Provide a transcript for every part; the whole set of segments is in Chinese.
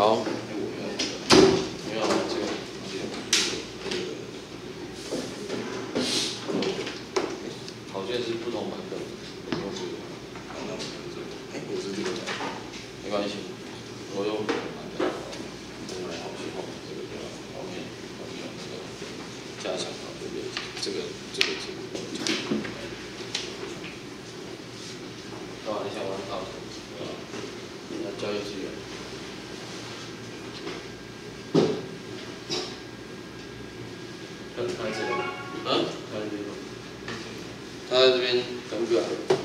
好，没有这个，考卷是不同版本， 我是这个角， 没关系，我用版本，我来好去后这个后面加强考卷练习，这个。干嘛？你想玩考？那教育资源。 他在这里， 嗯，他在这边等不了。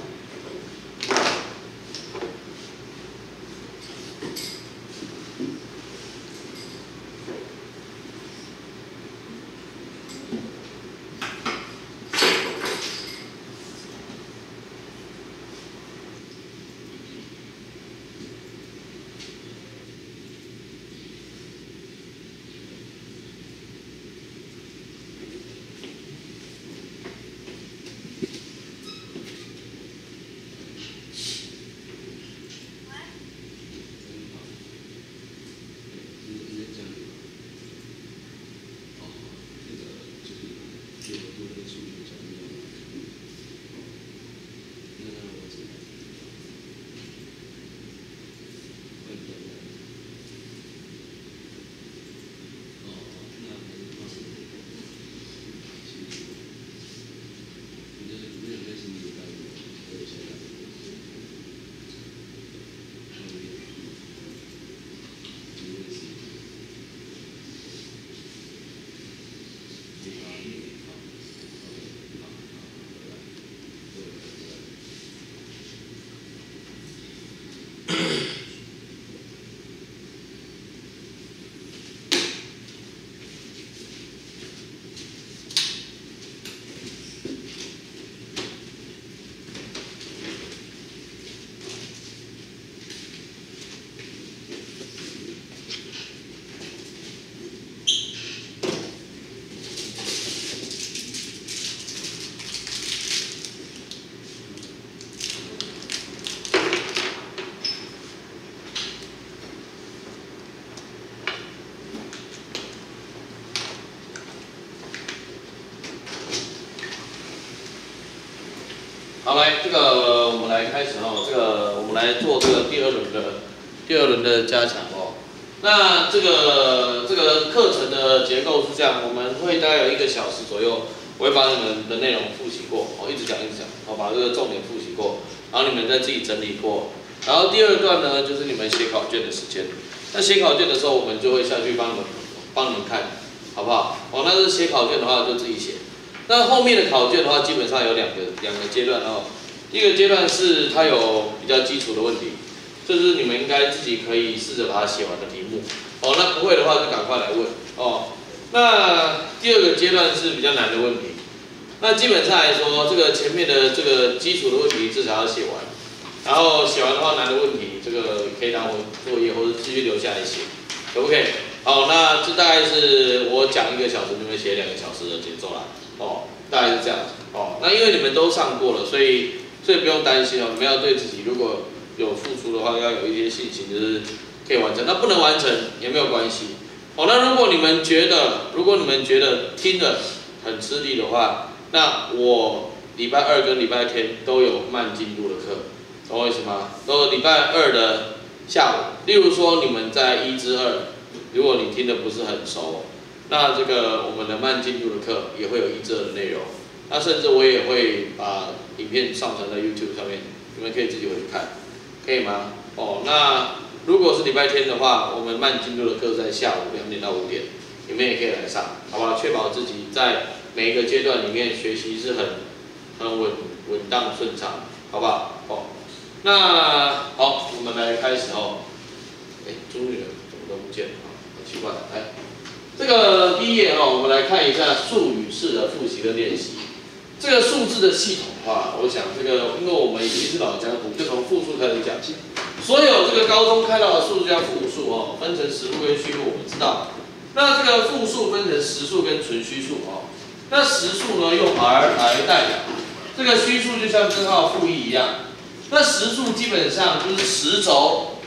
好，来，这个我们来开始哦，这个我们来做这个第二轮的加强哦。那这个课程的结构是这样，我们会大概有1个小时左右，我会把你们的内容复习过，哦，一直讲，哦，把这个重点复习过，然后你们再自己整理过。然后第2段呢，就是你们写考卷的时间。那写考卷的时候，我们就会下去帮你们看，好不好？哦，那是写考卷的话就自己写。 那后面的考卷的话，基本上有两个阶段哦。第一个阶段是它有比较基础的问题，这是你们应该自己可以试着把它写完的题目哦。那不会的话就赶快来问哦。那第2个阶段是比较难的问题。那基本上来说，这个前面的这个基础的问题至少要写完，然后写完的话难的问题，这个可以当作业或者继续留下来写，可不可以？好，那这大概是我讲1个小时，你们写2个小时的节奏啦。 哦，大概是这样子哦。那因为你们都上过了，所以不用担心哦。你们要对自己如果有付出的话，要有一些信心，就是可以完成。那不能完成也没有关系哦。那如果你们觉得听了很吃力的话，那我礼拜2跟礼拜天都有慢进度的课，懂我意思吗？都礼拜2的下午，例如说你们在1至2，如果你听得不是很熟。 那这个我们的慢进度的课也会有1至2的内容，那甚至我也会把影片上传在 YouTube 上面，你们可以自己回去看，可以吗？哦，那如果是礼拜天的话，我们慢进度的课在下午2点到5点，你们也可以来上，好不好？确保自己在每一个阶段里面学习是很稳当顺畅，好不好？哦，那好，我们来开始哦。朱女人怎么都不见了啊？好奇怪，来。 这个第1页哦，我们来看一下术语式的复习跟练习。这个数字的系统的话，我想这个，因为我们已经是老江湖，就从复数开始讲起。所有这个高中看到的数字叫复数哦，分成实数跟虚数，我们知道。那这个复数分成实数跟纯虚数哦。那实数呢用 r 来代表，这个虚数就像根号负1一样。那实数基本上就是10轴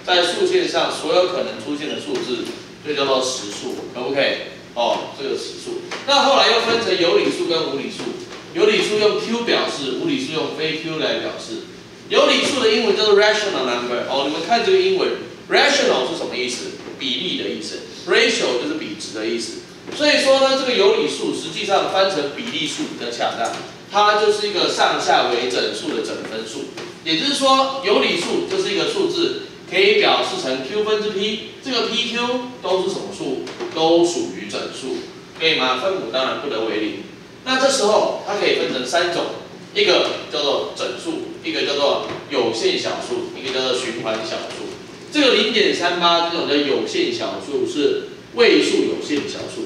在数线上所有可能出现的数字，就叫做实数，可不可以？哦，这个实数。那后来又分成有理数跟无理数，有理数用 Q 表示，无理数用非 Q 来表示。有理数的英文叫做 rational number。哦，你们看这个英文 ，rational 是什么意思？比例的意思 ，ratio 就是比值的意思。所以说呢，这个有理数实际上翻成比例数比较恰当，它就是一个上下为整数的整分数。也就是说，有理数就是一个数字，可以表示成 Q 分之 P， 这个 PQ 都是什么数？都属于整数，可以吗？分母当然不得为零。那这时候它可以分成3种，一个叫做整数，一个叫做有限小数，一个叫做循环小数。这个0.38这种叫有限小数是位数有限小数，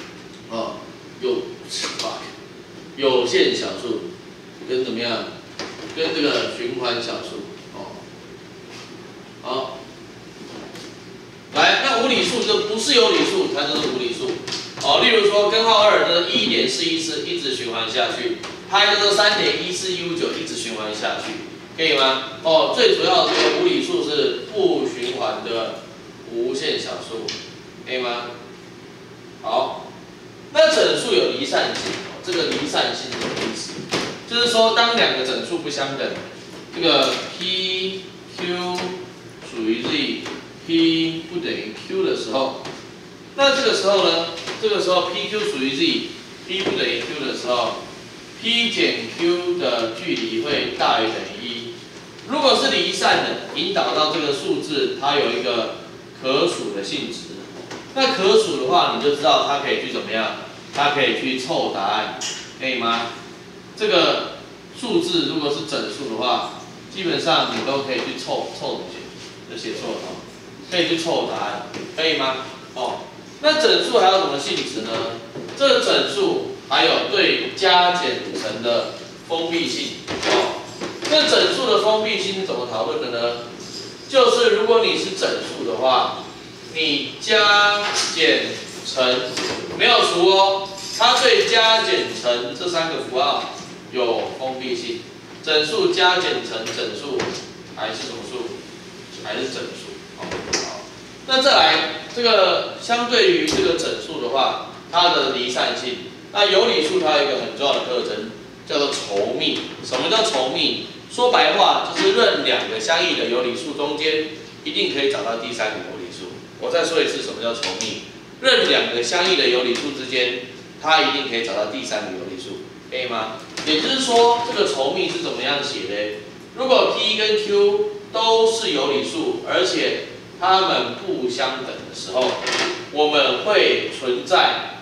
有限小数跟怎么样？跟这个循环小数，好，来，那无理数就不是有理数，它就是无理数，例如说根号2的1.414一直循环下去，它叫做3.14159一直循环下去，可以吗？最主要的这个无理数是不循环的无限小数，可以吗？好，那整数有离散性，这个离散性是什么意思？就是说，当2个整数不相等，这个 P、Q 属于 Z，P 不等于 Q 的时候，那这个时候呢？这个时候 PQ 属于 Z，P 不等于 Q 的时候 ，P 减 Q 的距离会大于等于1。如果是离散的，引导到这个数字，它有一个可数的性质。那可数的话，你就知道它可以去怎么样？它可以去凑答案，可以吗？这个数字如果是整数的话，基本上你都可以去凑就写错了，可以去凑答案，可以吗？那整数还有什么性质呢？这个整数还有对加减乘的封闭性。这整数的封闭性是怎么讨论的呢？就是如果你是整数的话，你加减乘没有除哦，它对加减乘这3个符号有封闭性，整数加减乘整数还是什么数？还是整数。好，那再来这个相对于这个整数的话，它的离散性。那有理数它有一个很重要的特征，叫做稠密。什么叫稠密？说白话就是任2个相异的有理数中间，一定可以找到第3个有理数。我再说一次，什么叫稠密？任2个相异的有理数之间，它一定可以找到第3个有理数。可以吗？也就是说，这个稠密是怎么样写的？如果 P 跟 Q 都是有理数，而且它们不相等的时候，我们会存在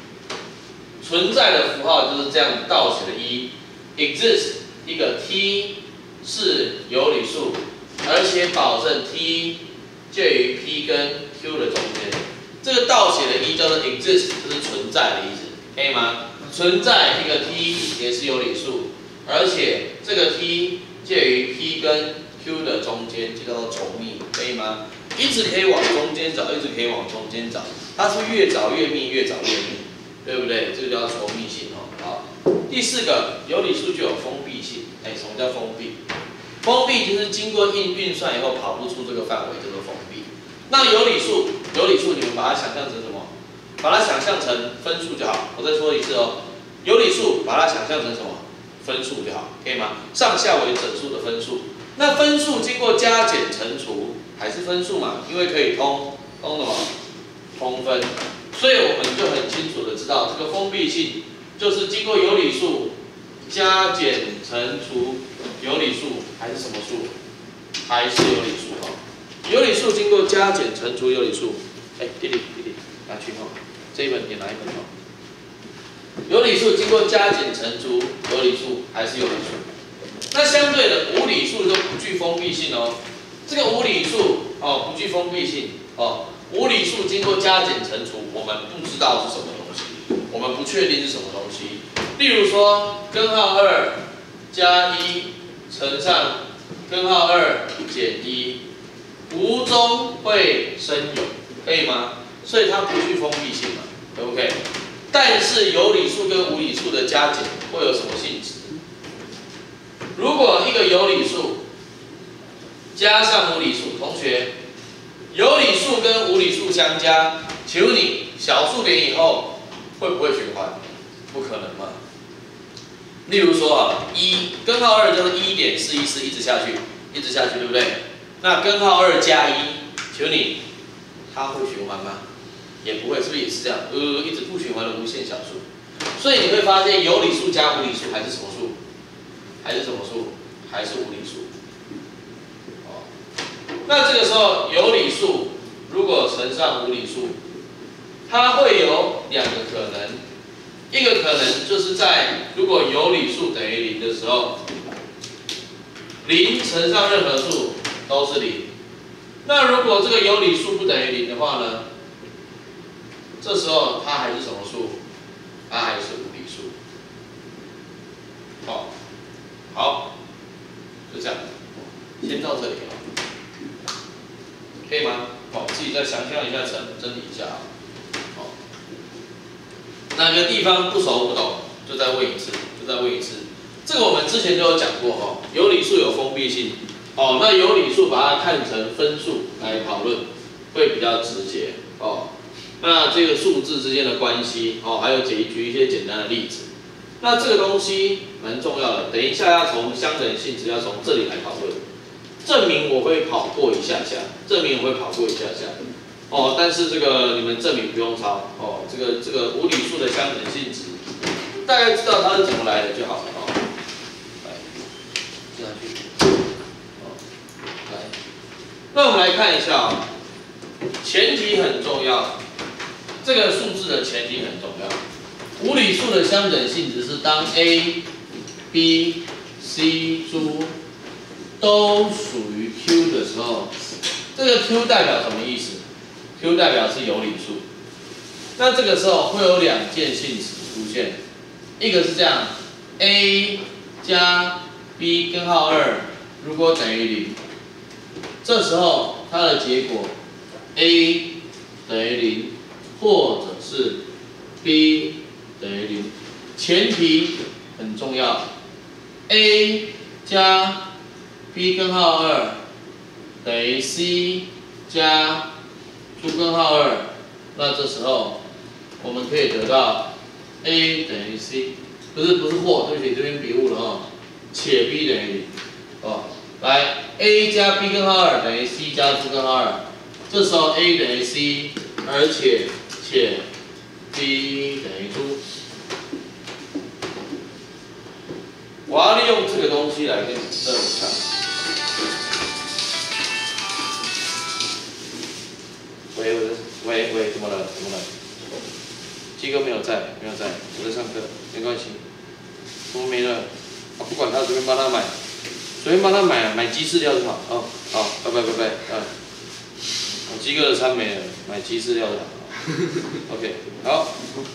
的符号就是这样倒写的exist 一个 T 是有理数，而且保证 T 介于 P 跟 Q 的中间。这个倒写的叫做 exist， 就是存在的意思，可以吗？存在一个 T 也是有理数，而且这个 T 介于 P 跟 Q 的中间，就叫做稠密，可以吗？一直可以往中间找，一直可以往中间找，它是越找越密，越找越密，对不对？这个叫稠密性哦。好，第4个，有理数就有封闭性。什么叫封闭？封闭就是经过运算以后跑不出这个范围，叫做封闭。那有理数你们把它想象成什么？把它想象成分数就好。我再说一次哦，有理数把它想象成什么？分数就好，可以吗？上下为整数的分数。那分数经过加减乘除还是分数嘛？因为可以通什么？通分。所以我们就很清楚的知道，这个封闭性就是经过有理数加减乘除有理数还是什么数？还是有理数哦。有理数经过加减乘除有理数。弟弟拿去哦，这一本你拿一本哦。有理数经过加减乘除有理数还是有理数。那相对的无理数就不具封闭性哦。这个无理数不具封闭性哦。无理数经过加减乘除，我们不知道是什么东西，我们不确定是什么东西。例如说，根号2加1乘上根号2减1，无中会生有，可以吗？所以它不具封闭性嘛，对不对？但是有理数跟无理数的加减会有什么性质？如果一个有理数加上无理数，同学， 有理数跟无理数相加，请问你小数点以后会不会循环？不可能嘛。例如说啊，根号2就是1.414一直下去，一直下去，对不对？那根号2加1，请问你它会循环吗？也不会，是不是也是这样？一直不循环的无限小数。所以你会发现有理数加无理数还是什么数？还是什么数？还是无理数。哦，那这个时候有理数如果乘上无理数，它会有2个可能，一个可能就是在如果有理数等于0的时候，0乘上任何数都是0。那如果这个有理数不等于0的话呢？这时候它还是什么数？它还是无理数。好，好，就这样，先到这里了，可以吗？好，自己再想象一下，整理一下啊。好，哪个地方不熟不懂，就再问一次，这个我们之前就有讲过哈，有理数有封闭性。哦，那有理数把它看成分数来讨论，会比较直接哦。那这个数字之间的关系哦，还有举一些简单的例子。那这个东西蛮重要的，等一下要从相等性质要从这里来讨论。证明我会跑过一下下，哦，但是这个你们证明不用抄哦。这个无理数的相等性质，大概知道它是怎么来的就好了哦。来，这样去。那我们来看一下啊、前提很重要，这个数字的前提很重要。无理数的相等性质是当 a、b、c、诸都属于 Q 的时候，这个 Q 代表什么意思 ？Q 代表是有理数。那这个时候会有2件性质出现，一个是这样 ，a 加 b 根号2如果等于0。这时候它的结果 a 等于0，或者是 b 等于0。前提很重要 ，a 加 b 根号2等于 c 加诸根号2。那这时候我们可以得到 a 等于 c， 不是或，对不起，这边笔误了哦，且 b 等于0哦。来 ，a 加 b 根号2等于 c 加诸根号2，这时候 a 等于 c， 而且 b 等于诸。我要利用这个东西来跟你证一下。喂，怎么了？鸡哥没有在，我在上课，没关系。怎么没了？不管他，随便帮他买。随便帮他买鸡饲料就好。哦，好，拜拜。我鸡哥的餐没了，买鸡饲料就好。OK， 好。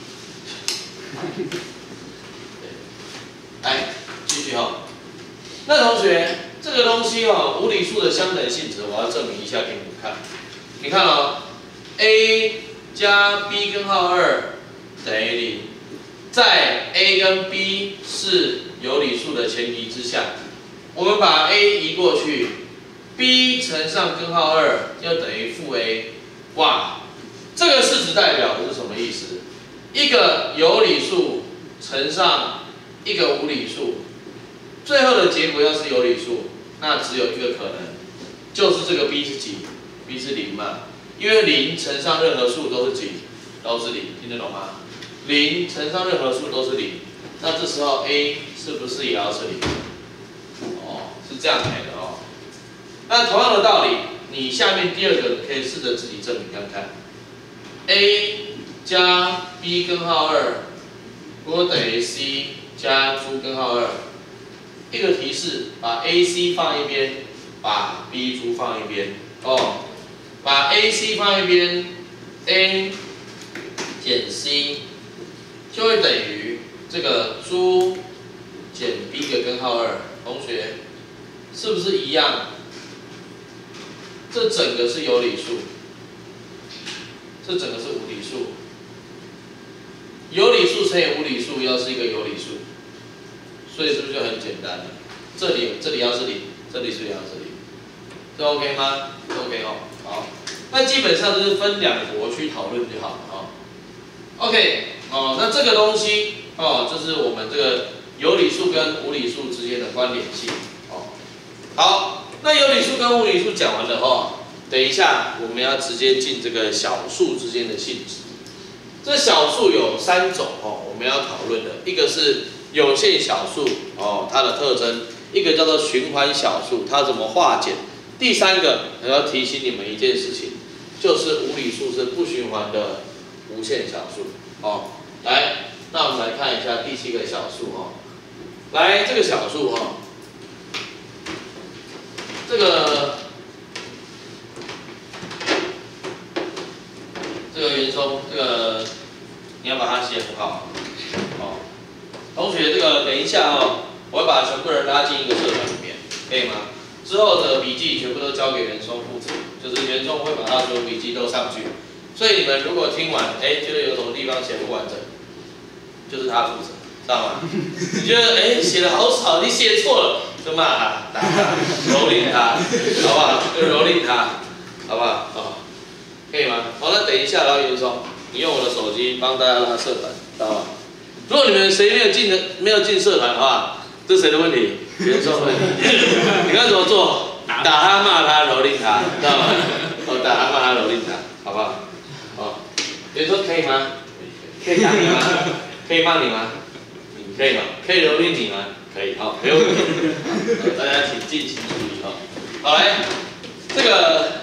来，继续哈。那同学，这个东西无理数的相等性质，我要证明一下给你们看。你看，a 加 b 根号2等于0，在 a 跟 b 是有理数的前提之下。我们把 a 移过去 ，b 乘上根号2就等于负 a。哇，这个式子代表的是什么意思？一个有理数乘上一个无理数，最后的结果要是有理数，那只有一个可能，就是这个 b 是几 ？b 是0嘛，因为0乘上任何数都是几？都是0，听得懂吗？0乘上任何数都是0，那这时候 a 是不是也要是0？是这样来的哦。那同样的道理，你下面第二个可以试着自己证明看看。a 加 b 根号2如果等于 c 加诸根号2，一个提示，把 ac 放一边，把 b 诸放一边。哦，把 ac 放一边 ，a 减 c 就会等于这个诸减 b 个根号2。同学。是不是一样？这整个是有理数，这整个是无理数。有理数乘以无理数要是一个有理数，所以是不是就很简单了？这里要是0，这里是不是也要是0？这 OK 吗？这 OK 哦，好。 那基本上就是分两国去讨论就好了哈。OK， 哦，那这个东西哦，就是我们这个有理数跟无理数之间的关联性哦。好，那有理数跟无理数讲完了哦，等一下我们要直接进这个小数之间的性质。这小数有3种哦，我们要讨论的，一个是有限小数哦，它的特征；一个叫做循环小数，它怎么化简；第3个我要提醒你们一件事情，就是无理数是不循环的无限小数哦。来，那我们来看一下第7个小数哦。来，这个小数哦，这个元松，这个你要把它写很好哦。同学，这个等一下哦，我会把全部人拉进一个社团里面，可以吗？之后的笔记全部都交给元松负责，就是元松会把他所有笔记都上去。所以你们如果听完，觉得有什么地方写不完整，就是他负责，知道吗？你觉得写的好少，你写错了，就骂他、打他、蹂躏他，好不好？就蹂躏他，好不好？哦，可以吗？好，那等一下，然后元松，你用我的手机帮大家拉社团，知道吗？如果你们谁没有进社团的话，这是谁的问题？元松的问题。你该怎么做？打他、骂他、蹂躏他，知道吗？打他、骂他、蹂躏他，好不好？哦，元松可以吗？可以打你吗？可以骂你吗？可以吗？可以蹂躏你吗？可以，好，没有问题。大家请尽情注意哦。好，来，这个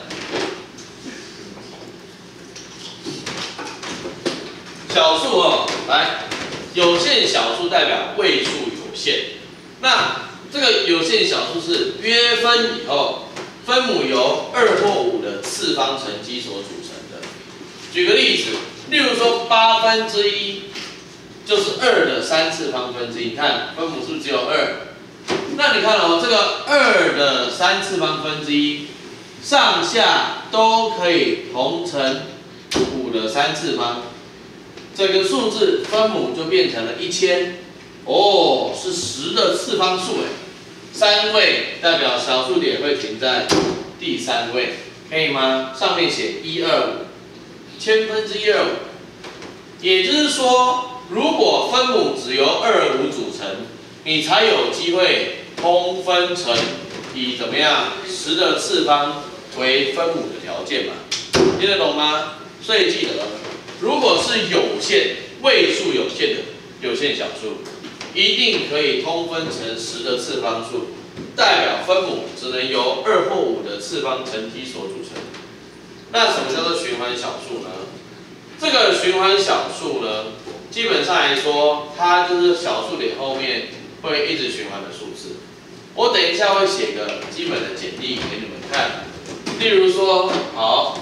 小数哦，来，有限小数代表位数有限。那这个有限小数是约分以后，分母由2或5的次方乘积所组成的。举个例子，例如说1/8就是2的3次方分之一。你看分母是不是只有2？那你看哦，这个2的3次方分之一，上下都可以同乘5的3次方。这个数字分母就变成了1000，哦，是10的次方数3位代表小数点会停在第3位，可以吗？上面写125，千分之125，也就是说，如果分母只由225组成，你才有机会通分成以怎么样10的次方为分母的条件嘛？听得懂吗？所以记得，如果是有限位数有限的有限小数，一定可以通分成10的次方数，代表分母只能由2或5的次方乘积所组成。那什么叫做循环小数呢？这个循环小数呢，基本上来说，它就是小数点后面会一直循环的数字。我等一下会写个基本的简历给你们看，例如说，好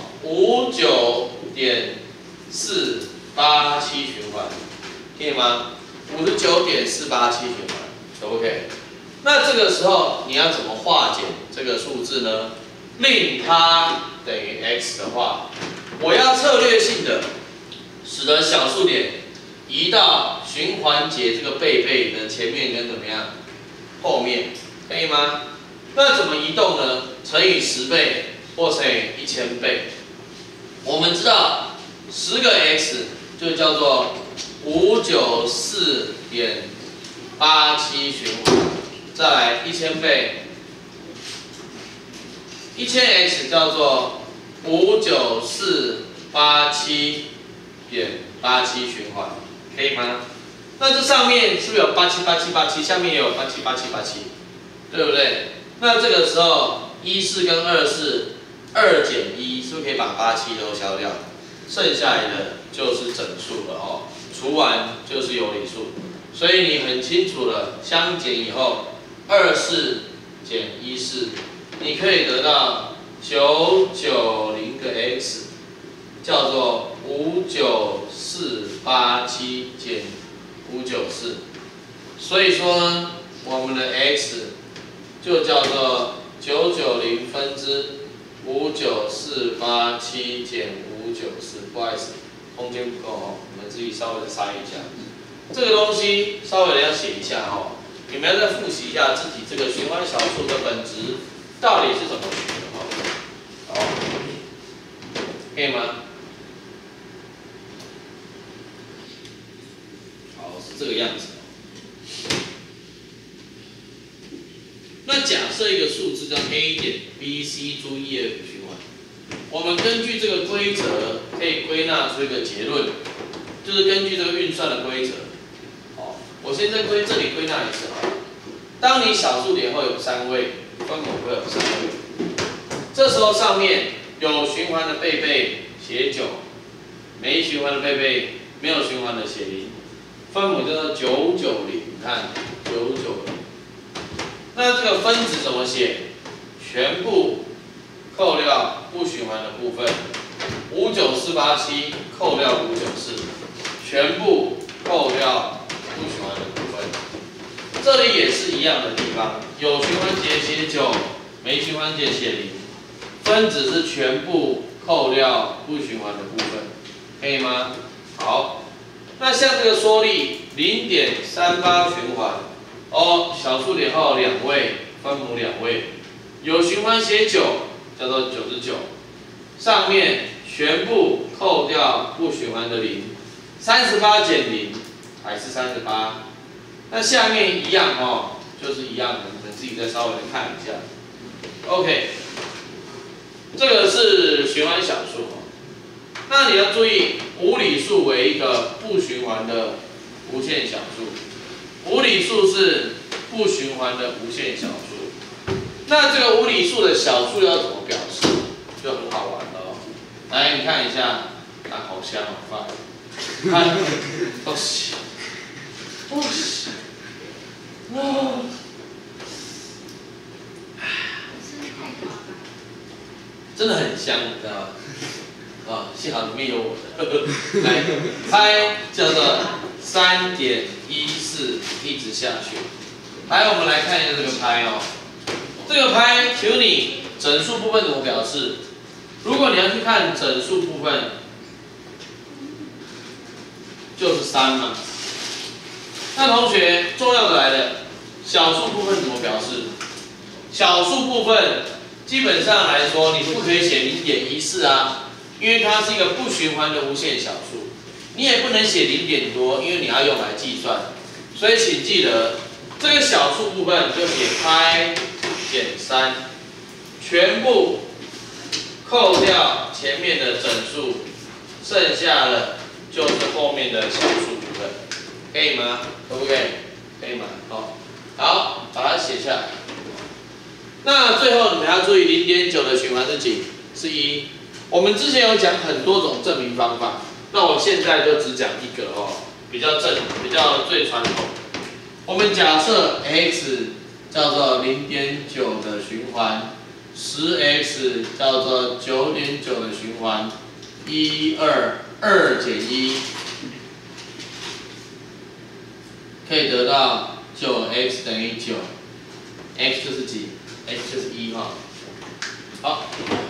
，59.487循环，可以吗？59.487循环，可不可以？那这个时候你要怎么化简这个数字呢？令它等于 x 的话，我要策略性的使得小数点移到循环节这个倍的前面跟怎么样后面，可以吗？那怎么移动呢？乘以10倍或乘以1000倍。我们知道10个 x 就叫做594.87循环，再来1000倍，1000x 叫做594.87.87循环，可以吗？那这上面是不是有878787，下面也有878787，对不对？那这个时候14跟24 2减1，是不是可以把87都消掉？剩下来的就是整数了哦，除完就是有理数，所以你很清楚了，相减以后24减14，你可以得到990个 x， 叫做59487减594，所以说呢，我们的 x 就叫做990分之59487减594，不好意思，空间不够哦，你们自己稍微的塞一下。这个东西稍微的要写一下哦，你们要再复习一下自己这个循环小数的本质到底是怎么学的哦。好。 可以吗？好，是这个样子。那假设一个数字叫 A 点 B C 珠 E F 循环，我们根据这个规则可以归纳出一个结论，就是根据这个运算的规则。好，我先在这里归纳一次啊。当你小数点后有3位，分母会有3位，这时候上面有循环的贝贝写9，没循环的贝贝没有循环的写0，分母叫做990，你看990。那这个分子怎么写？全部扣掉不循环的部分，59487扣掉594，全部扣掉不循环的部分。这里也是一样的地方，有循环节写9，没循环节写0，分子是全部扣掉不循环的部分，可以吗？好，那像这个缩力0.38循环，哦，小数点后2位，分母2位，有循环写9，叫做99，上面全部扣掉不循环的0，38减0还是38。那下面一样哦，就是一样的，你们自己再稍微看一下。OK， 这个是循环小数哦。那你要注意，无理数为一个不循环的无限小数，无理数是不循环的无限小数。那这个无理数的小数要怎么表示，就很好玩了哦。来，你看一下，啊，好香好饭，看，恭喜。哇塞！哇！真的很香，你知道吗？啊，幸好里面有我的。来，拍叫做3.14，一直下去。来，我们来看一下这个拍哦。这个拍，请问你整数部分怎么表示？如果你要去看整数部分，就是3嘛。那同学，重要的来了，小数部分怎么表示？小数部分基本上来说，你不可以写0.14啊，因为它是一个不循环的无限小数。你也不能写0点多，因为你要用来计算。所以请记得，这个小数部分就写拍减3，全部扣掉前面的整数，剩下的就是后面的小数部分，可以吗？可不可以？可以吗？好，好，把它写下来。那最后你们要注意0.9的循环是几？是1。我们之前有讲很多种证明方法，那我现在就只讲一个哦，比较最传统。我们假设 x 叫做0.9的循环，10x 叫做9.9的循环，2减1。可以得到9x等于9，x 就是几 ？x 就是1哈。好，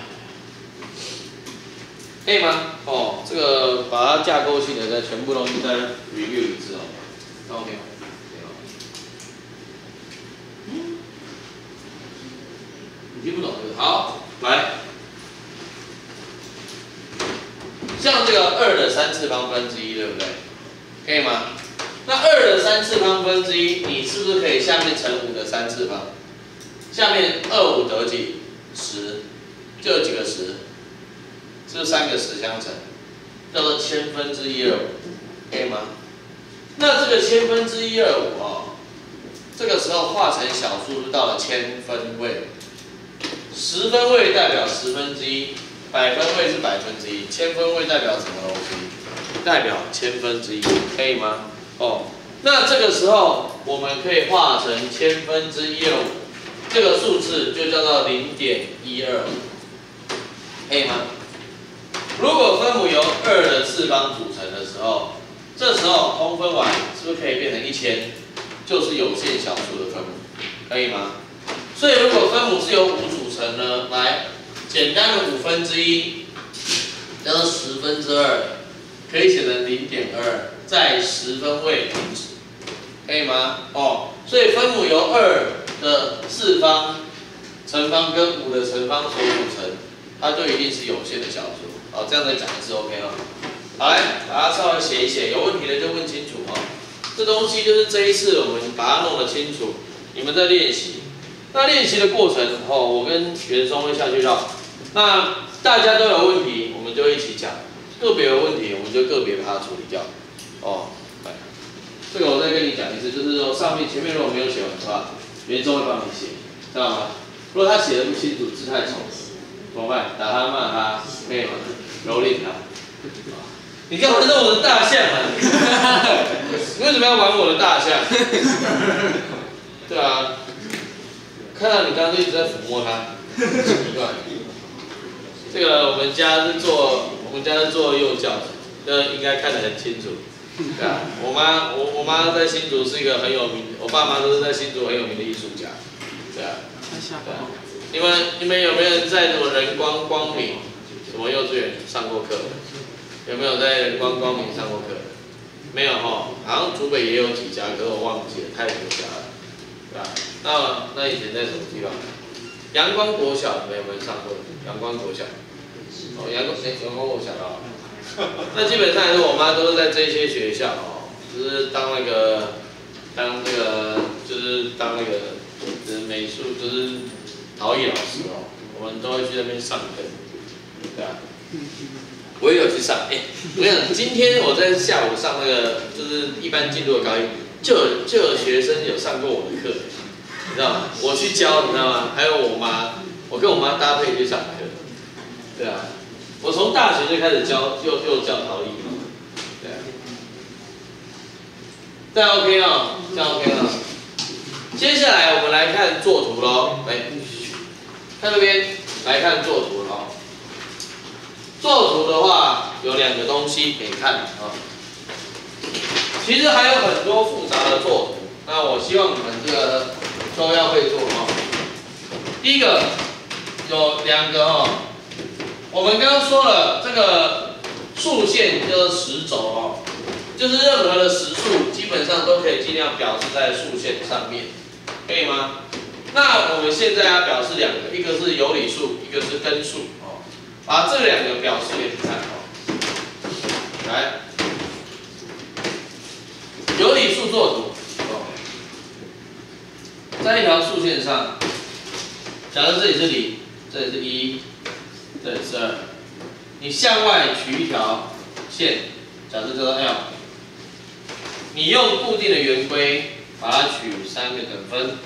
可以吗？哦，这个把它架构性的再全部东西再 review 一次哦。OK。你听不懂这个？好，来，像这个2的3次方分之1，对不对？可以吗？那2的3次方分之1，你是不是可以下面乘5的3次方？下面25得几？10，就有几个10？是不是3个10相乘？叫做千分之125，可以吗？那这个千分之125哦，这个时候化成小数就到了千分位，10分位代表10分之1，百分位是百分之1，千分位代表什么东西？代表千分之1，可以吗？哦，那这个时候我们可以化成千分之125，这个数字就叫做0.125，可以吗？如果分母由2的次方组成的时候，这时候通分完是不是可以变成1000，就是有限小数的分母，可以吗？所以如果分母是由5组成呢，来，简单的5分之1叫做10分之2，可以写成0.2。在10分位停止，可以吗？哦，所以分母由2的次方乘方跟5的乘方所组成，它就一定是有限的小数。 好，这样再讲一次 OK 哦。好，来把它稍微写一写，有问题的就问清楚哦。这东西就是这一次我们把它弄得清楚，你们在练习。那练习的过程哦，我跟袁松会下去绕。那大家都有问题，我们就一起讲；个别有问题，我们就个别把它处理掉。哦，来，这个我再跟你讲一次，就是说前面如果没有写完的话，袁松会帮你写，知道吗？如果他写的不清楚，字太丑，怎么办？打他、骂他，可以吗？蹂躏他。你干嘛弄我的大象啊？你为什么要玩我的大象？对啊，看到你刚刚一直在抚摸它，奇怪。这个我们家是做幼教的，这应该看得很清楚。对啊，我妈在新竹是一个很有名，我爸妈都是在新竹很有名的艺术家。对啊，对啊。你们有没有人在什么人光光明什么幼稚园上过课？有没有在人光光明上过课？没有哈，好像竹北也有几家，可是我忘记了，太多家了，对吧？那以前在什么地方？阳光国小，你们有没有上过？阳光国小，哦，阳光国小啊。那基本上来说，我妈都是在这些学校哦，就是当那个就是美术，就是陶艺老师哦，我们都会去那边上课，对啊。我也有去上，我跟你讲，今天我在下午上那个就是一般进入的高一，就有学生有上过我的课，你知道吗？我去教，你知道吗？还有我妈，我跟我妈搭配去上课，对啊，我从大学就开始教，又教陶艺，对啊，这样 OK 哦，这样 OK 哦。接下来我们来看作图喽，来，看这边来看作图喽。作图的话有2个东西可以看啊，其实还有很多复杂的作图，那我希望你们这个都要会做哦。第一个有2个哦，我们刚刚说了这个竖线就是实轴哦，就是任何的实数基本上都可以尽量表示在竖线上面，可以吗？那我们现在要表示2个，一个是有理数，一个是根数。把这2个表示给你看哦。来，有理数作图哦，在一条竖线上，假设这里是0，这里是1，这里是2，你向外取一条线，假设叫做 L， 你用固定的圆规把它取3个等分，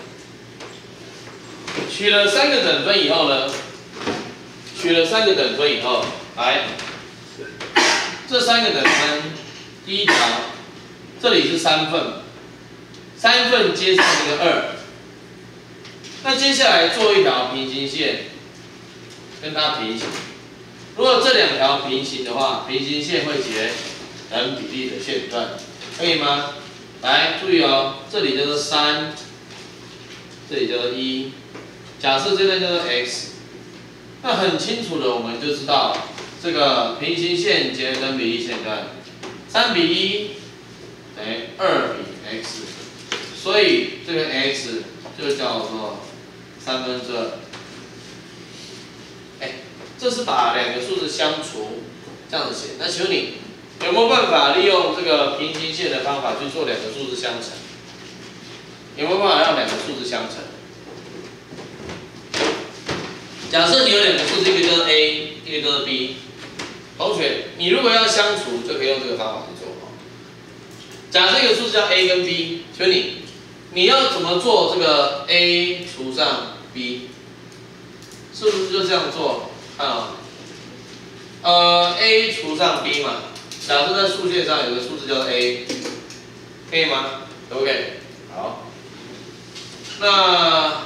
取了3个等分以后呢？取了3个等分以后，来，这3个等分，第一条，这里是3份，3份接上这个2，那接下来做一条平行线，跟它平行。如果这2条平行的话，平行线会结等比例的线段，可以吗？来，注意哦，这里叫做3，这里叫做1，假设这段叫做 x。那很清楚的，我们就知道这个平行线结等比例线段，3比1等于2比 x， 所以这个 x 就叫做2/3。这是把2个数字相除，这样子写。那请问你有没有办法利用这个平行线的方法去做2个数字相乘？有没有办法让2个数字相乘？假设你有2个数字，一个叫做 A， 一个叫做 B。同学，你如果要相除，就可以用这个方法去做。假设一个数字叫 A 跟 B， 请问你要怎么做这个 A 除上 B？ 是不是就这样做？看啊，A 除上 B 嘛。假设在竖线上有个数字叫做 A， 可以吗？可不可以？好。那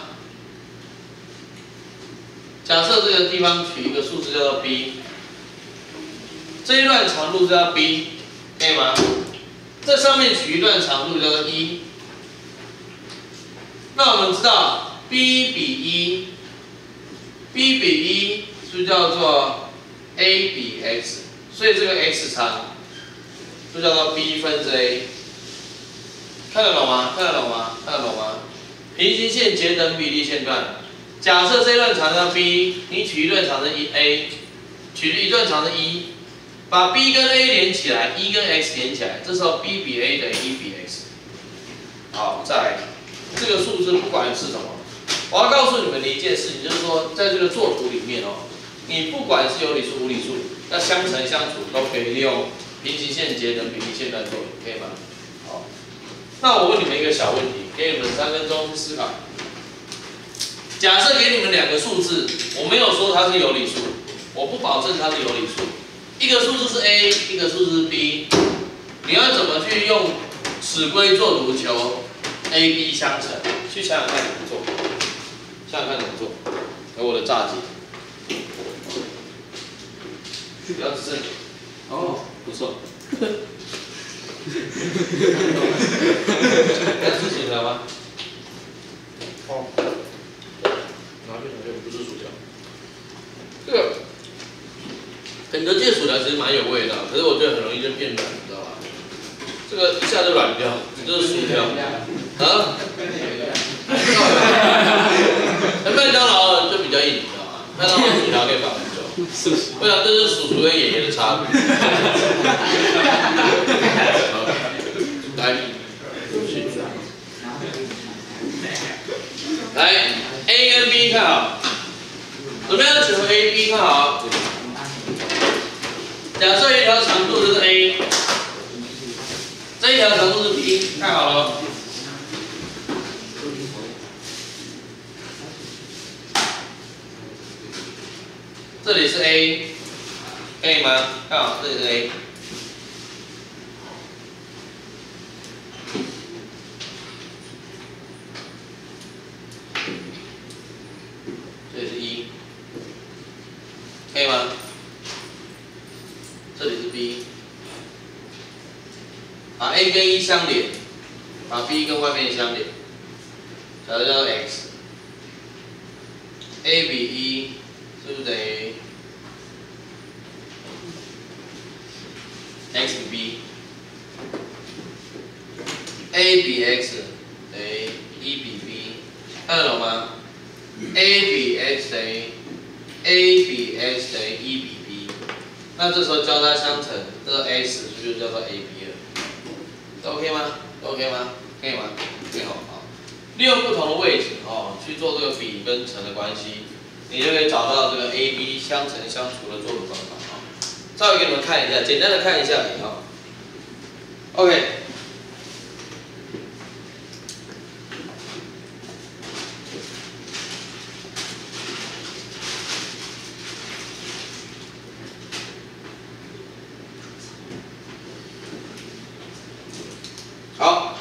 假设这个地方取一个数字叫做 B， 这一段长度叫 B， 可以吗？这上面取一段长度叫做1。那我们知道 B 比 1，B 比1就叫做 A 比 x， 所以这个 x 长就叫做 B 分之 A。看得懂吗？看得懂吗？看得懂吗？平行线结等比例线段。假设这段长叫 B， 你取一段长是 A， 取一段长是1，把 b 跟 a 连起来，1跟 x 连起来，这时候 b 比 a等于1比 x。好，再来，这个数字不管是什么，我要告诉你们的一件事情，就是说，在这个作图里面哦，你不管是有理数、无理数，那相乘相除都可以利用平行线节等比例线段作为，可以吗？好，那我问你们一个小问题，给你们3分钟去思考。假设给你们2个数字，我没有说它是有理数，我不保证它是有理数。一个数字是 a， 一个数字是 b， 你要怎么去用尺规作图求 a、b 相乘？去想想看怎么做，想想看怎么做。有我的炸鸡，比较滋润。哦，不错。要吃薯条吗？哦。拿去，不是薯条。这个肯德基的薯条其实蛮有味道，可是我觉得很容易就变软，你知道吧？这个一下就软掉，这是薯条。啊？麦当劳就比较硬，你知道吗？麦当劳薯条可以放很久。我想这是叔叔跟爷爷的差别。来 ，A 跟 B 看好，怎么样取回 A、B 看好？假设一条长度就是 A， 这一条长度是 B， 看好了。这里是 A， 可以吗？看好，这里是 A。这里是1，可以吗？这里是 B， 把 A 跟1相连，把 B 跟外面相连，假如叫 x，A 比1。是不是等于 x 比 b？A 比 x 等于1比 b， 看得懂吗 ？A 比 x 等于 A 比 x 等于1比 b， 那这时候交叉相乘，这个 x 是不是就叫做 AB 了？这 OK 吗？这 OK 吗？可以吗？可以好。利用不同的位置哦去做这个比跟乘的关系。你就可以找到这个 A、B 相乘相除的作图方法啊。稍微给你们看一下，简单的看一下以后 ，OK。好，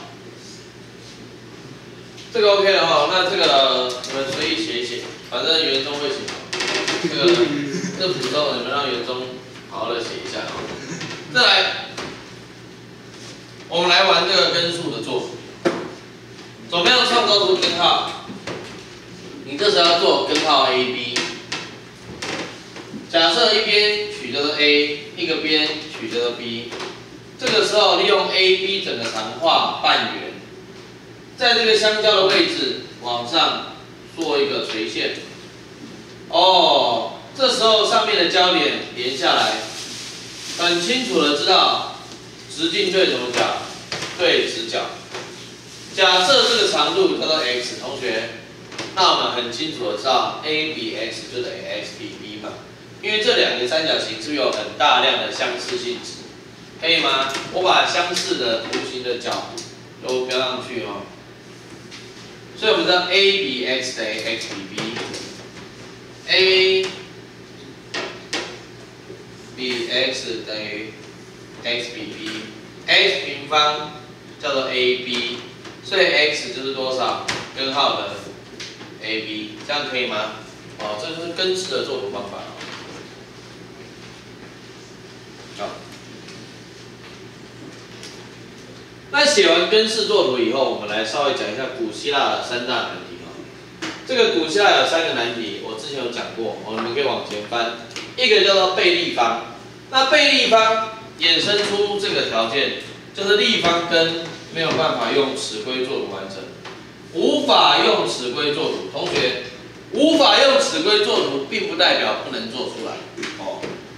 这个 OK 了哈，那这个你们随意写一写。反正元中会写，这普通你们让元中好好的写一下啊。再来，我们来玩这个根数的作图。怎么样创造出根号？你这时候要做根号 AB。假设一边取叫做 A， 一个边取叫做 B。这个时候利用 AB 整个长画半圆，在这个相交的位置往上。做一个垂线，哦，这时候上面的交点连下来，很清楚的知道直径对什么角？对直角。假设这个长度叫做 x， 同学，那我们很清楚的知道 a 比 x 就等于 x 比 b 嘛，因为这2个三角形是不是有很大量的相似性质？可以吗？我把相似的图形的角都标上去哦。所以我们知道 a 比 x 等于 x 比 b，a 比 x 等于 x 比 b，x 平方叫做 ab， 所以 x 就是多少？根号的 ab， 这样可以吗？哦，这就是根式的作图方法。好。那写完根式作图以后，我们来稍微讲一下古希腊的3大难题啊。这个古希腊有3个难题，我之前有讲过，你们可以往前翻。一个叫做倍立方，那倍立方衍生出这个条件，就是立方根没有办法用尺规作图完成，无法用尺规作图。同学，无法用尺规作图，并不代表不能做出来哦。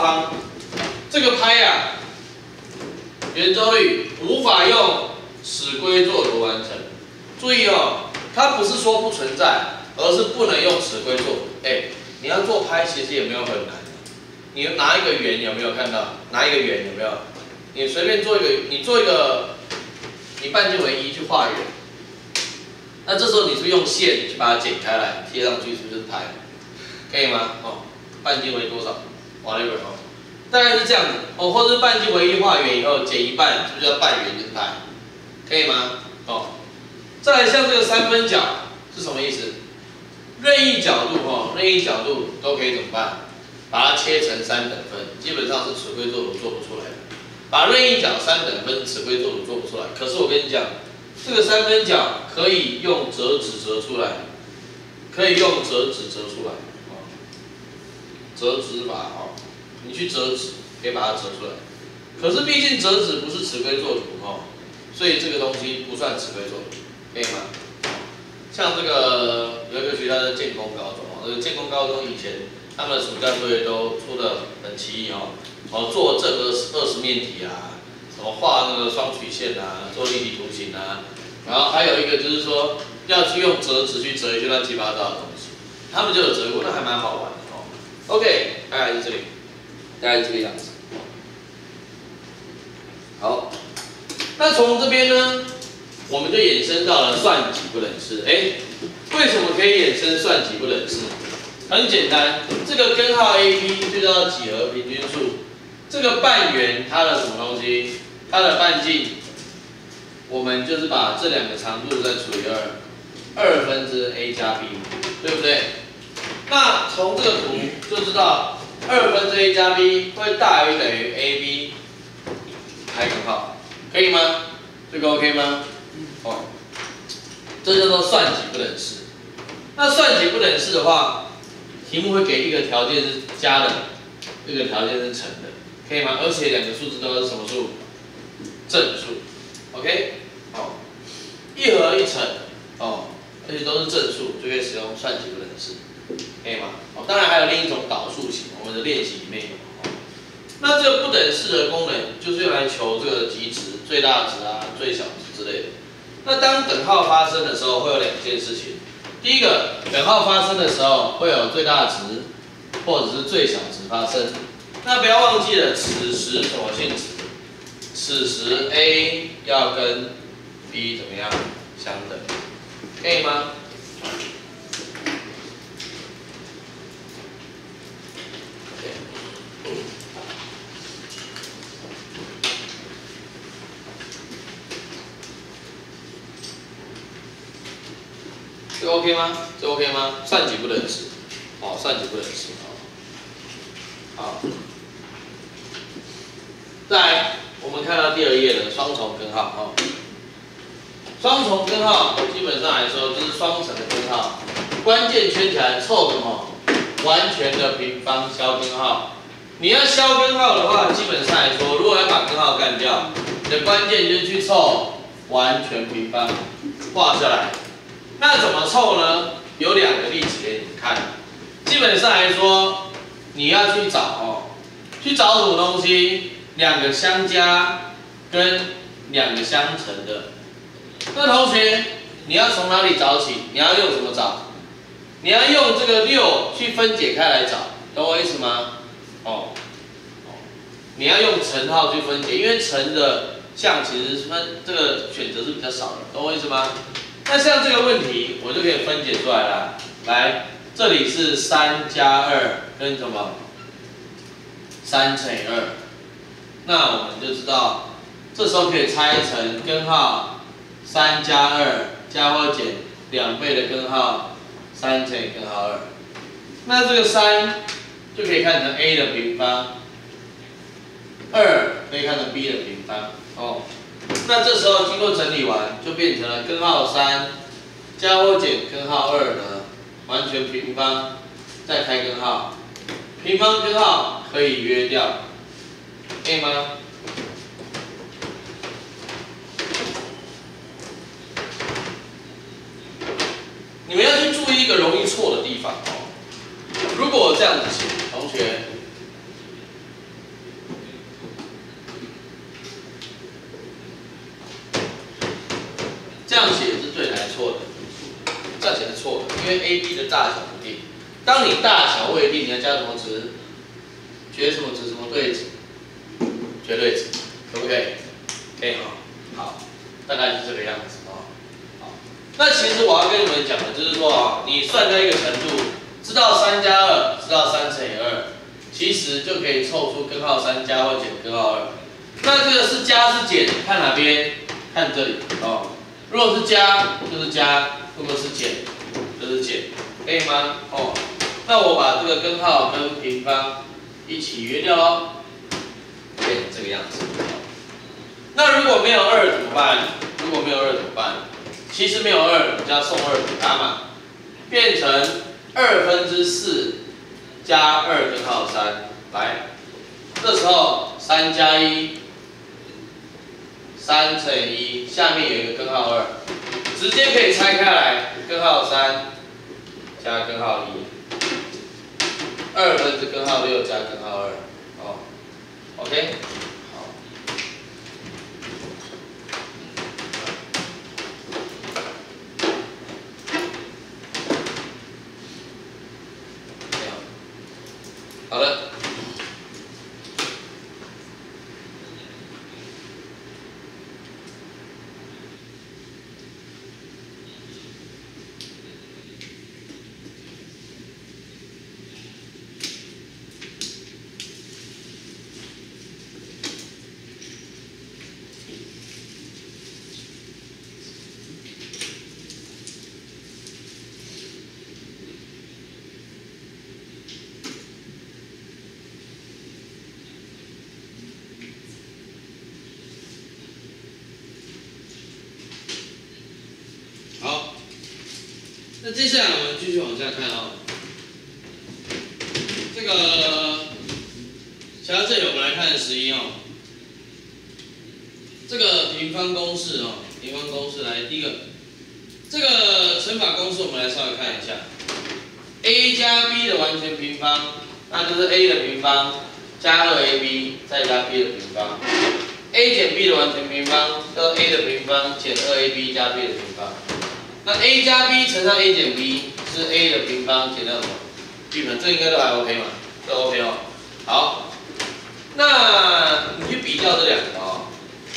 方，这个拍啊，圆周率无法用尺规作图完成。注意哦，它不是说不存在，而是不能用尺规作图。你要做拍其实也没有很难。你拿一个圆有没有看到？拿一个圆有没有？你随便做一个，你做一个，你半径为1去画圆。那这时候你是用线去把它剪开来，贴上去，是不是拍？可以吗？半径为多少 ？whatever 大概是这样子或者是半径为1画圆以后减一半，是不是叫半圆就是拍？可以吗？再来像这个三分角是什么意思？任意角度任意角度都可以怎么办？把它切成3等分，基本上是尺规作图做不出来的。把任意角3等分，尺规作图做不出来。可是我跟你讲，这个三分角可以用折纸折出来，可以用折纸折出来。折纸法你去折纸可以把它折出来。可是毕竟折纸不是尺规作图所以这个东西不算尺规作图，可以吗？像这个有一个学校的建工高中这个建工高中以前他们的暑假作业都出的很奇异做正20面体啊，什么画那个双曲线啊，做立体图形啊，然后还有一个就是说要去用折纸去折一些乱七八糟的东西，他们就有折过，那还蛮好玩的OK， 大概是这里，大概是这个样子。好，那从这边呢，我们就衍生到了算几不等式。为什么可以衍生算几不等式？很简单，这个根号 AB 就叫几何平均数。这个半圆它的什么东西？它的半径，我们就是把这两个长度再除以2，2分之 a 加 b， 对不对？那从这个图就知道2分之 a 加 b 会大于等于 ab 开根号，可以吗？这个 OK 吗？这叫做算几不等式。那算几不等式的话，题目会给一个条件是加的，一个条件是乘的，可以吗？而且两个数字都是什么数？正数 ，OK？ 一和一乘而且都是正数，就可以使用算几不等式，可以吗？当然还有另一种导数型，我们的练习里面有。那这个不等式的功能就是用来求这个极值、最大值啊、最小值之类的。那当等号发生的时候，会有2件事情。第一个，等号发生的时候会有最大值或者是最小值发生。那不要忘记了，此时什么性质？此时 A 要跟 B 怎么样相等？可以吗？这 OK 吗？这 OK 吗？算几不等式，算几不等式，好。再来，我们看到第2页的双重根号，双重根号基本上来说就是双层的根号，关键圈起来凑什么？完全的平方消根号。你要消根号的话，基本上来说，如果要把根号干掉，你的关键就是去凑完全平方，画下来。那怎么凑呢？有2个例子给你看。基本上来说，你要去找去找什么东西？2个相加跟2个相乘的。那同学，你要从哪里找起？你要用什么找？你要用这个6去分解开来找，懂我意思吗？你要用乘号去分解，因为乘的项其实这个选择是比较少的，懂我意思吗？那像这个问题，我就可以分解出来了。来，这里是3加2跟什么？3乘以2。那我们就知道，这时候可以拆成根号3加2加或减2倍的根号3乘以根号2。那这个3就可以看成 a 的平方，2可以看成 b 的平方。那这时候经过整理完，就变成了根号3加或减根号2呢，完全平方，再开根号，平方根号可以约掉，可以吗？你们要去注意一个容易错的地方如果我这样子写，同学， AB 的大小不定。当你大小未定，你要加什么值？绝什么值？什么对值？绝对值，可不可以？可以哈。好，大概是这个样子哦。好，那其实我要跟你们讲的就是说啊，你算到一个程度，知道3加2，知道3乘以2，其实就可以凑出根号3加或减根号2。那这个是加是减，看哪边？看这里哦。如果是加就是加，如果是减就是减，可以吗？哦，那我把这个根号跟平方一起约掉喽，变成这个样子。那如果没有2怎么办？如果没有2怎么办？其实没有2，你就要送2给它嘛，变成4/2加2根号3。来，这时候3加1。3乘以1，下面有一个根号2，直接可以拆开来，根号3加根号1，2/根号6加根号2，哦 ，OK， 好，好了。好，那接下来我们继续往下看哦。这个想到这里，我们来看11哦。这个平方公式哦，平方公式来第一个，这个乘法公式我们来稍微看一下。a 加 b 的完全平方，那就是 a 的平方加2ab 再加 b 的平方。a 减 b 的完全平方叫 a 的平方减2ab 加 b 的平方。那 a 加 b 乘上 a 减 b 是 a 的平方减到什么 b 平方，这应该都还 OK 嘛？都 OK 哦。好，那你去比较这两个哦，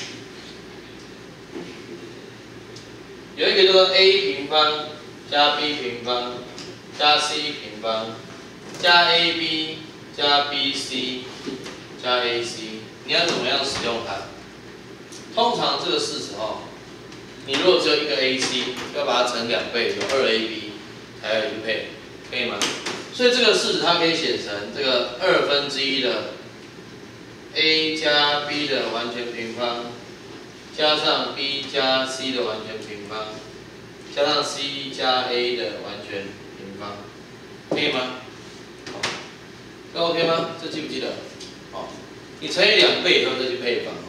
有一个叫做 a 平方加 b 平方加 c 平方加 ab 加 bc 加 ac， 你要怎么样使用它？通常这个式子哦。你如果只有一个 AC， 要把它乘2倍，有2AB 才有1倍，可以吗？所以这个式子它可以写成这个1/2的 A 加 B 的完全平方，加上 B 加 C 的完全平方，加上 C 加 A 的完全平方，可以吗？好，这 OK 吗？这记不记得？好，你乘以2倍以后再去配方。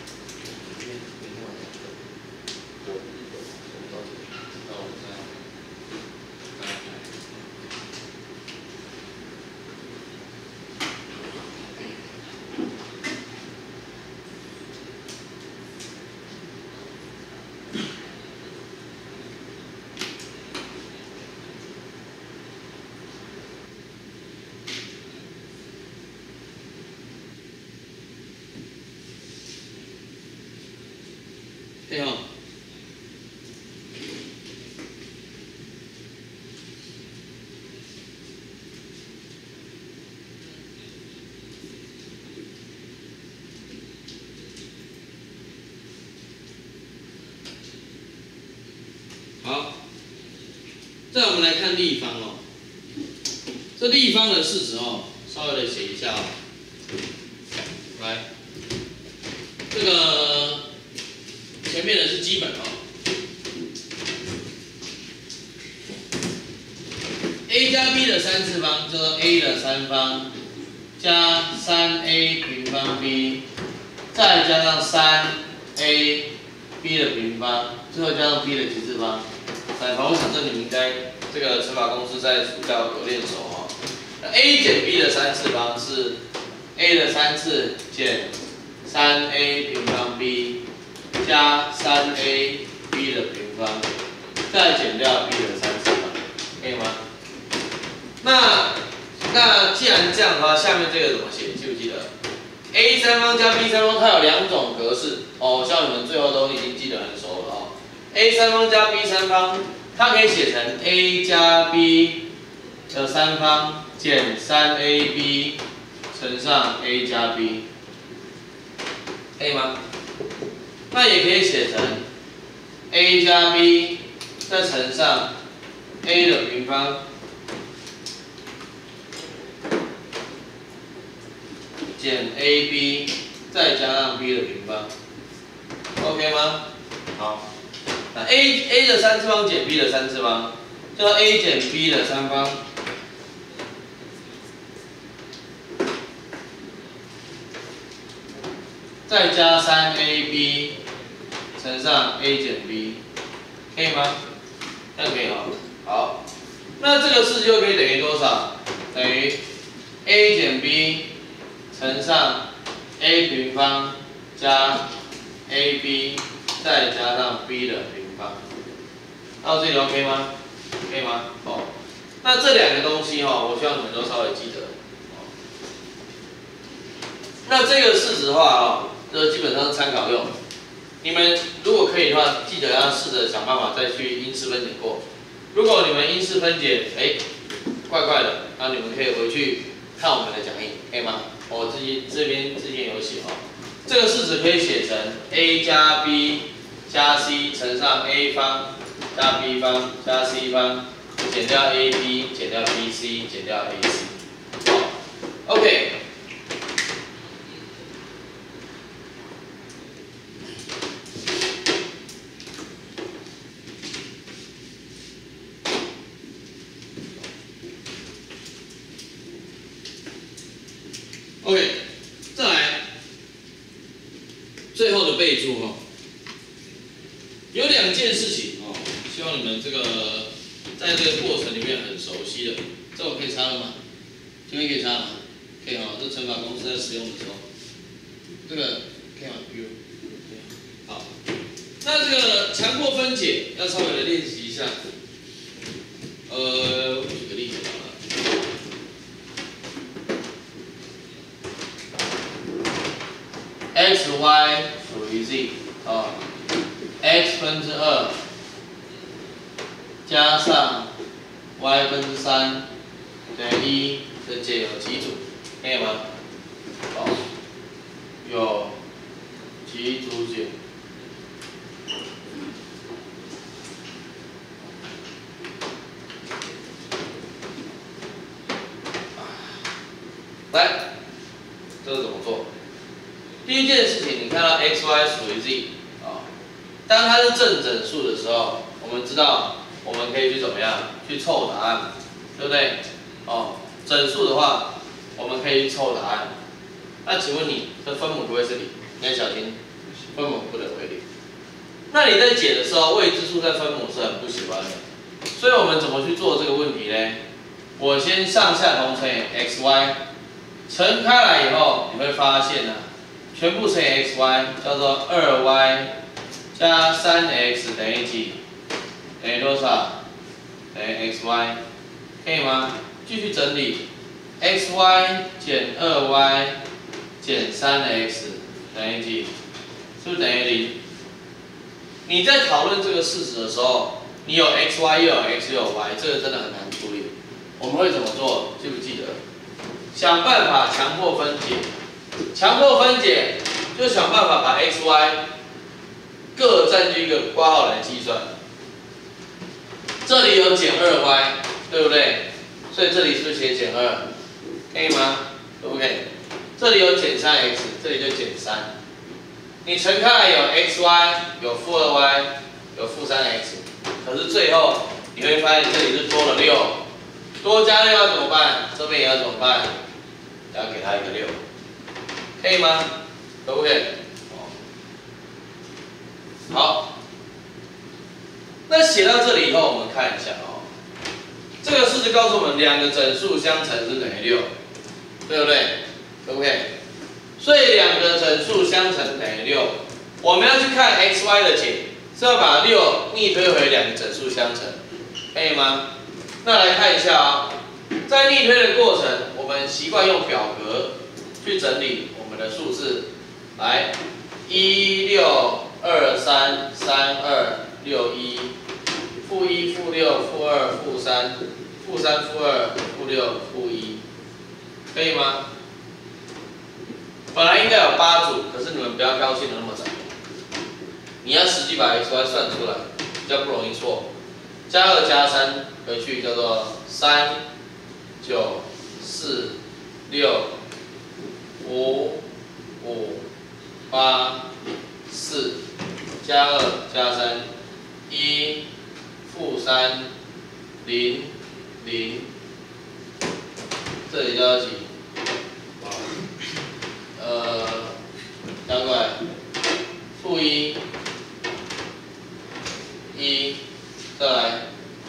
对哦。好，再来我们来看立方哦。这立方的式子哦，稍微的写一下哦。来，这个前面的是基本哦。a 加 b 的3次方叫做 a 的3方加3a 平方 b， 再加上3a b 的平方，最后加上 b 的几次方。来，我想这你们应该这个乘法公式在暑假有练熟哦。a 减 b 的3次方是 a 的3次减3a 平方 b 加3a b 的平方，再减掉 b 的3次方。 可以吗？那既然这样的话，下面这个怎么写？记不记得 ？A 三方加 B 三方，它有两种格式哦，像你们最后都已经记得很熟了哦。A 三方加 B 三方，它可以写成 A 加 B 的三方减3AB 乘上 A 加 B， 可以吗？那也可以写成 A 加 B 再乘上 A 的平方减 AB 再加上 B 的平方 ，OK 吗？好，那 A 的三次方减 B 的三次方，叫 A 减 B 的三方。再加3AB 乘上 A 减 B， 可以吗？这样可以哦。好，那这个式就可以等于多少？等于 A 减 B 乘上 A 平方加 AB 再加上 B 的平方。到这里 OK 吗？可以吗？哦，那这两个东西我希望你们都稍微记得。那这个式子的话这基本上是参考用。你们如果可以的话，记得要试着想办法再去因式分解过。如果你们因式分解，怪怪的，那你们可以回去看我们的讲义，可以吗？我这边之前有写这个式子可以写成 A 加 B 加 C 乘上 A 方加 B 方加 C 方减掉 AB 减掉 BC 减掉 AC。好 ，OK。OK， 再来，最后的备注有两件事情希望你们这个在这个过程里面很熟悉的。这我可以插了吗？这边可以插吗？可以这乘法公式在使用的时候，这个可以吗？好，那这个强迫分解要稍微的练习一下。我举个例子好了。x y 属于 z x 分之2加上 y 分之3等于1的解有几组？可以吗？有几组解？来，这个怎么做？第一件事情，你看到 x y 属于 z 当它是正整数的时候，我们知道我们可以去怎么样去凑答案，对不对？整数的话，我们可以去凑答案。那请问你的分母可不可以是零？你要小心，分母不能为零。那你在解的时候，未知数在分母是很不喜欢的，所以我们怎么去做这个问题呢？我先上下同乘以 x y， 乘开来以后，你会发现全部乘以 x y 叫做2y 加 3x 等于几？等于多少？等于 x y， 可以吗？继续整理 ，x y 减 2y 减 3x 等于几？是不是等于0？你在讨论这个式子的时候，你有 x y 又有 x 又有 y， 这个真的很难处理。我们会怎么做？记不记得？想办法强迫分解。强迫分解就想办法把 x y 各占据一个括号来计算。这里有减 2y， 对不对？所以这里是不是写减2？可以吗？可不可以？这里有减 3x， 这里就减3。你乘开来有 xy， 有负 2y， 有负 3x， 可是最后你会发现这里是多了6，多加6要怎么办？这边也要怎么办？要给它一个6，可以吗？可不可以？好，那写到这里以后，我们看一下这个式子告诉我们两个整数相乘是等于6，对不对？可不可以？所以两个整数相乘等于6，我们要去看 x y 的解，是要把6逆推回两个整数相乘，可以吗？ 那来看一下啊、在逆推的过程，我们习惯用表格去整理我们的数字。来，16233261，-1、-2、-3、--2、-3、--2、-1，可以吗？本来应该有8组，可是你们不要高兴的那么早。你要实际把 xy 算出来，比较不容易错。加2加3回去叫做3、9、4、6、5、5、8、4，加2加3，1、-3、0、0，这里叫几？加过来，-1、1，再来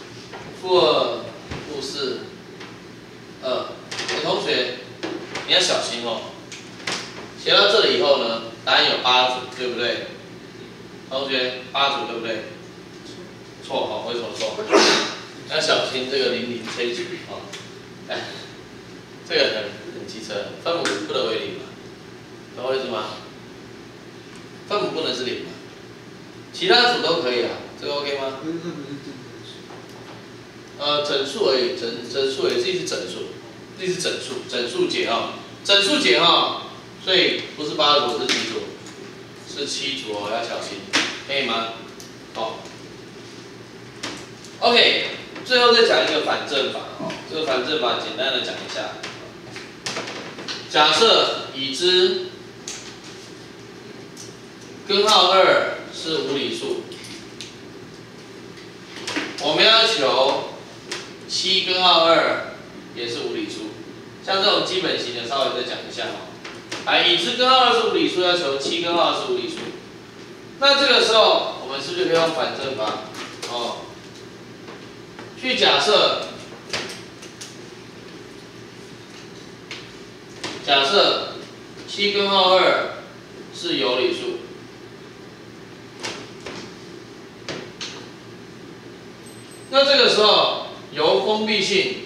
-2、-4、2。同学，你要小心哦。写到这里以后呢，答案有8组，对不对？同学，8组对不对？错哈，为什么错？要小心这个00这一组啊。哎，这个很机车，分母不能为0嘛，懂我意思吗？分母不能是0嘛，其他组都可以啊，这个 OK 吗？整数而已，整数而已，这是整数，这是整数解啊，整数解啊，所以不是8组是几组？是7组哦，要小心，可以吗？好 ，OK， 最后再讲一个反证法哦，这个反证法简单的讲一下，假设已知根号2是无理数，我们要求7根号2也是无理数。像这种基本型的，稍微再讲一下哦。来，已知根号2是无理数，要求7根号2是无理数。那这个时候，我们是不是可以用反证法？哦，去假设7根号2是有理数。那这个时候由封闭性，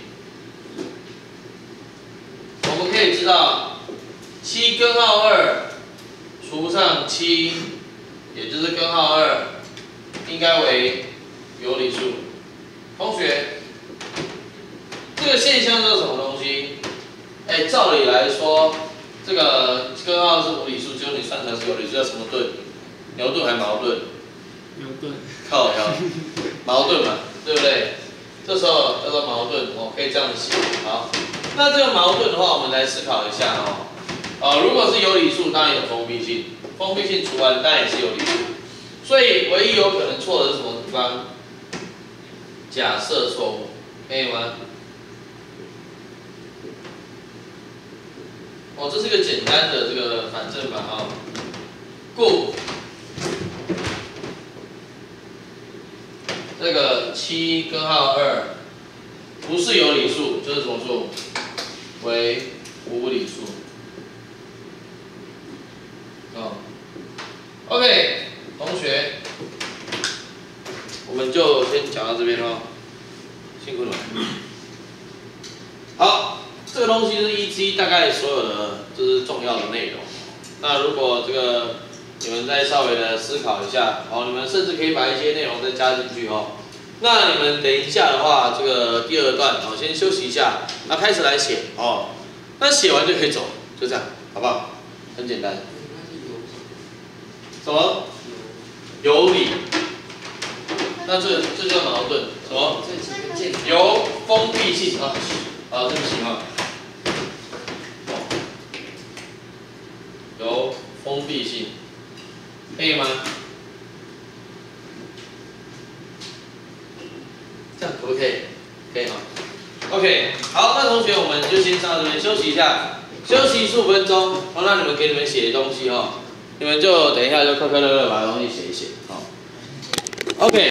我们可以知道7根号2除上7，也就是根号2，应该为有理数。同学，这个现象是什么东西？哎，照理来说，这个根号是无理数，结果你算出来是有理数，叫什么盾？牛顿还矛盾？ 牛顿。 靠腰，矛盾嘛，对不对？这时候叫做矛盾，我可以这样写。好，那这个矛盾的话，我们来思考一下哦。如果是有理数，当然有封闭性，封闭性除完，当然也是有理数。所以唯一有可能错的是什么地方？假设错误，可以吗？哦，这是个简单的这个反证法哦。故这个7根号2不是有理数，就是什么数？为无理数。OK， 同学，我们就先讲到这边喽，辛苦你们。好，这个东西是EC大概所有的就是重要的内容。那如果这个你们再稍微的思考一下，你们甚至可以把一些内容再加进去哦。那你们等一下的话，这个第2段先休息一下，那开始来写哦。那写完就可以走，就这样，好不好？很简单。什么？有理。那这叫矛盾。什么？有封闭性啊。对不起啊。有封闭性，可以吗？这样可不可以？可以哈。OK， 好，那同学我们就先上到这边休息一下，休息15分钟。那你们给你们写的东西你们就等一下就快快乐乐把东西写一写，好。OK。